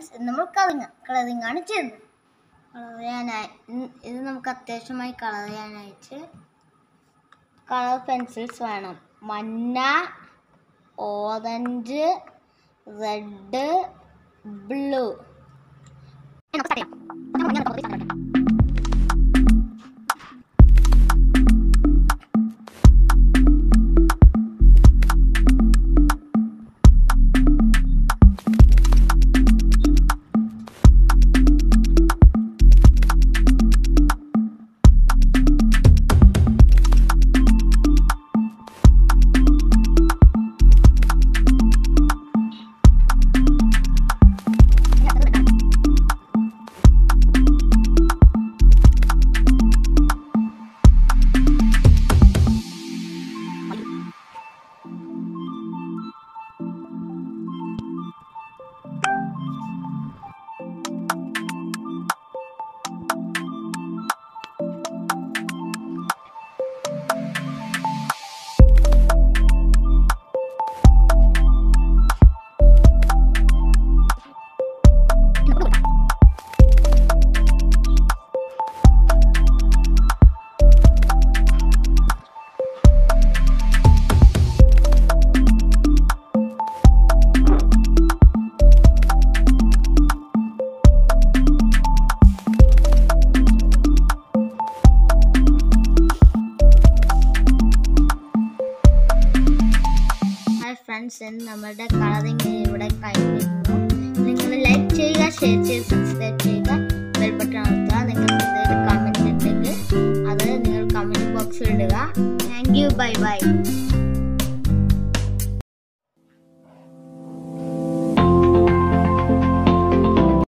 Friends, നമ്മൾ colouring ആണ് ചെയ്യുന്നത്. ഇത് നമുക്ക് അത്യാവശ്യമായി കളർ ചെയ്യാനായിട്ട് കളർ പെൻസിൽസ് വേണം. മഞ്ഞ, ഓറഞ്ച്, റെഡ്, ബ്ലൂ. ഫ്രണ്ട്സ്, നമ്മുടെ കളറിംഗ് ഇവിടെ കഴിഞ്ഞിരുന്നു. നിങ്ങൾ ലൈക്ക് ചെയ്യുക, ഷെയർ ചെയ്യുക, സബ്സ്ക്രൈബ് ചെയ്യുക, ബെൽ ബട്ടൺ അമർത്തുക. നിങ്ങൾക്ക് എന്തെങ്കിലും കമൻറ്റ് ഉണ്ടെങ്കിൽ അത് നിങ്ങൾ കമൻറ്റ് ബോക്സിൽ ഇടുക. Thank you. Bye by.